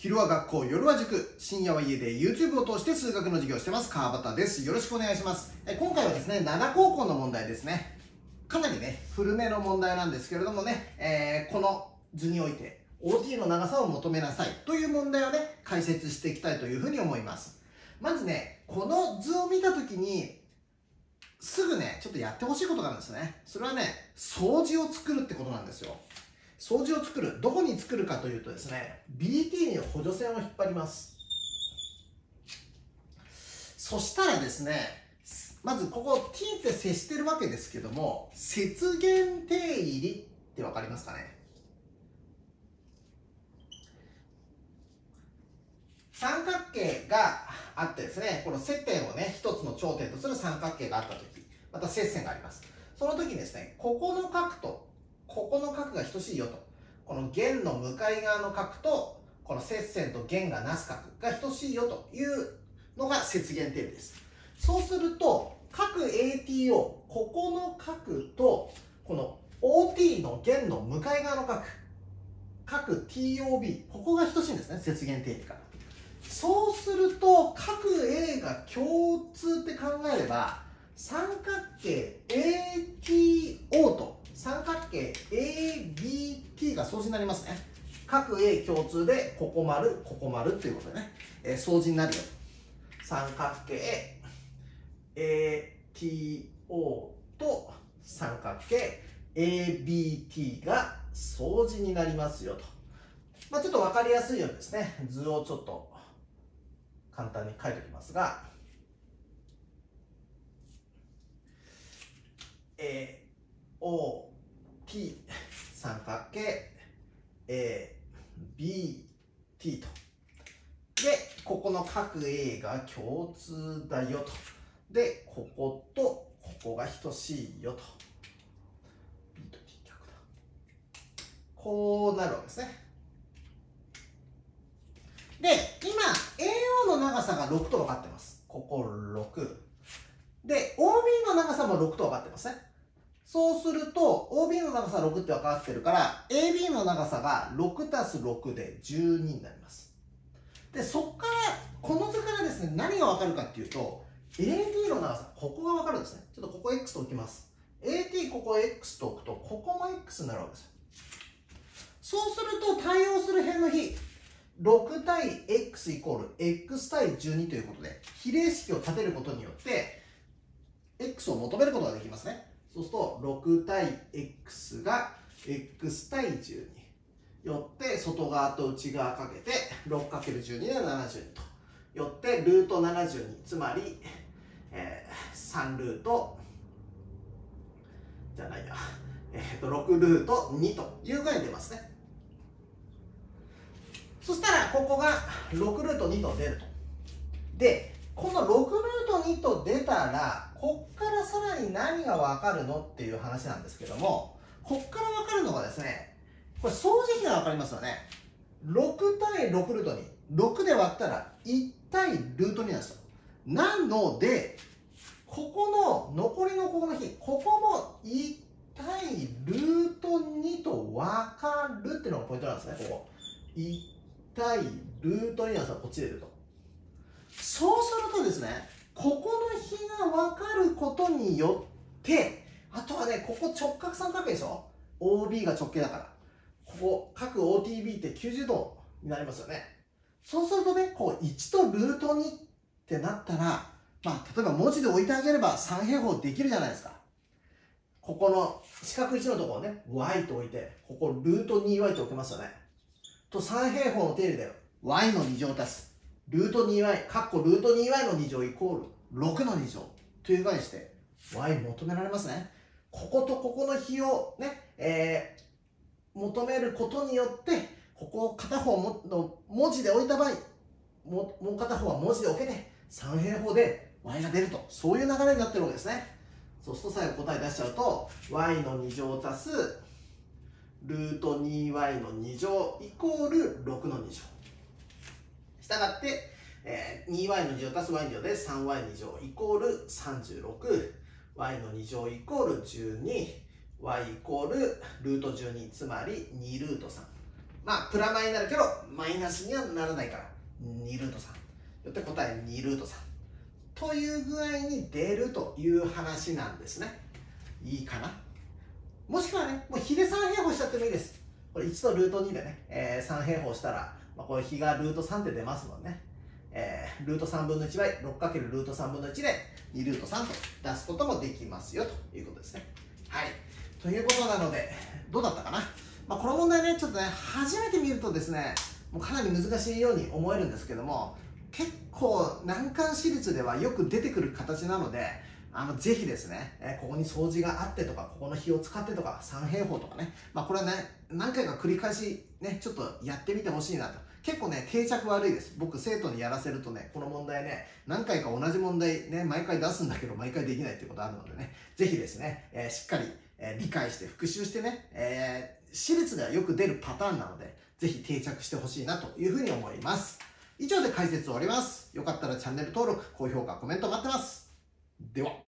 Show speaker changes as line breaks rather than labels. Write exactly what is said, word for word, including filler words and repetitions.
昼は学校、夜は塾、深夜は家で YouTube を通して数学の授業をしてます。川端です。よろしくお願いします。え今回はですね、灘高校の問題ですね。かなりね、古めの問題なんですけれどもね、えー、この図において オーティー の長さを求めなさいという問題をね、解説していきたいというふうに思います。まずね、この図を見たときに、すぐね、ちょっとやってほしいことがあるんですね。それはね、相似を作るってことなんですよ。相似を作る。どこに作るかというとですね、ビーティー に補助線を引っ張ります。そしたらですね、まずここ t って接してるわけですけども、接弦定理ってわかりますかね。三角形があってですね、この接点をね、一つの頂点とする三角形があったとき、また接線があります。その時にですね、ここの角と、ここの角が等しいよと。この弦の向かい側の角と、この接線と弦がなす角が等しいよというのが接弦定理です。そうすると、角 エーティーオー、ここの角と、この オーティー の弦の向かい側の角、角 ティーオービー、ここが等しいんですね、接弦定理から。そうすると、角 A が共通って考えれば、三角形 エーティーオー と三角形 エービーティー が相似になりますね。角 A 共通で、ここ丸、ここ丸っていうことでね、えー、相似になるよ。三角形 エーティーオー と三角形 エービーティー が相似になりますよと。まあ、ちょっと分かりやすいようにですね、図をちょっと簡単に書いておきますが、エーオーティー 三角形 エービーティー と。で、ここの角 A が共通だよと。で、こことここが等しいよと。B と T 逆だ。こうなるわけですね。で、今、エーオー の長さがろくと分かってます。こころく。で、オービー の長さもろくと分かってますね。そうすると、オービー の長さろくって分かってるから、エービー の長さがろくたすろくでじゅうにになります。で、そこから、この図からですね、何が分かるかっていうと、エーティー の長さ、ここが分かるんですね。ちょっとここ X と置きます。エーティー ここ X と置くと、ここも X になるわけですよ。そうすると、対応する辺の比、ろく対 X イコール X 対じゅうにということで、比例式を立てることによって、X を求めることができますね。そうすると、ろく対 X が X 対じゅうに。よって、外側と内側かけて、ろくかけるじゅうに でななじゅうにと。よって、ルートななじゅうに。つまり、えー、さんルート、じゃないや、えー、とろくルートにという具合に出ますね。そしたら、ここがろくルートにと出ると。で、このろくルートにと出たら、こっからさらに何が分かるのっていう話なんですけども、こっから分かるのがですね、これ相似比が分かりますよね。ろく対ろくルートに。ろくで割ったらいち対ルートになんですよ。なので、ここの残りのここの比、ここもいち対ルートにと分かるっていうのがポイントなんですね、ここ。いち対ルートになんですよ、こっちで言うと。そうするとですね、ここの比が分かることによって、あとはね、ここ直角三角形でしょ ?オービー が直径だから。ここ、角 オーティービー ってきゅうじゅうどになりますよね。そうするとね、こういちとルートにってなったら、まあ、例えば文字で置いてあげれば三平方できるじゃないですか。ここの四角いちのところをね、y と置いて、ここルート にワイ と置けますよね。と三平方の定理だよ。y のに乗足す。ルート にワイ、カッコルート にワイ のに乗イコールろくのに乗という具合にして、y 求められますね。こことここの比をね、えー、求めることによって、ここを片方の文字で置いた場合、もう片方は文字で置けて、三平方で y が出ると、そういう流れになってるわけですね。そうすると最後答え出しちゃうと、y のに乗足すルート にワイ のに乗イコールろくのに乗。したがって、えー、にワイ のに乗足す y 乗で さんワイ に乗イコールさんじゅうろく、y のに乗イコールじゅうに、y イコールルートじゅうに、つまりにルートさん。 まあプラマイになるけどマイナスにはならないからにルートさん。よって答えにルートさんという具合に出るという話なんですね。いいかな。もしくはね、もう比でさん平方しちゃってもいいです。これいちとルートにでね、えー、さん平方したら、まあ、これ比がルートさんって出ますもんね。えー、ルートさんぶんのいち倍、ろくかけるルートさんぶんのいちでにルートさんと出すこともできますよということですね。はい。ということなので、どうだったかな。まあ、この問題ね、ちょっとね、初めて見るとですね、もうかなり難しいように思えるんですけども、結構難関私立ではよく出てくる形なので、あのぜひですね、えー、ここに相似があってとか、ここの比を使ってとか、さん平方とかね、まあこれはね、何回か繰り返しね、ちょっとやってみてほしいなと。結構ね、定着悪いです。僕、生徒にやらせるとね、この問題ね、何回か同じ問題ね、毎回出すんだけど、毎回できないっていうことあるのでね、ぜひですね、えー、しっかり、えー、理解して復習してね、えー、私立ではよく出るパターンなので、ぜひ定着してほしいなというふうに思います。以上で解説終わります。よかったらチャンネル登録、高評価、コメント待ってます。では。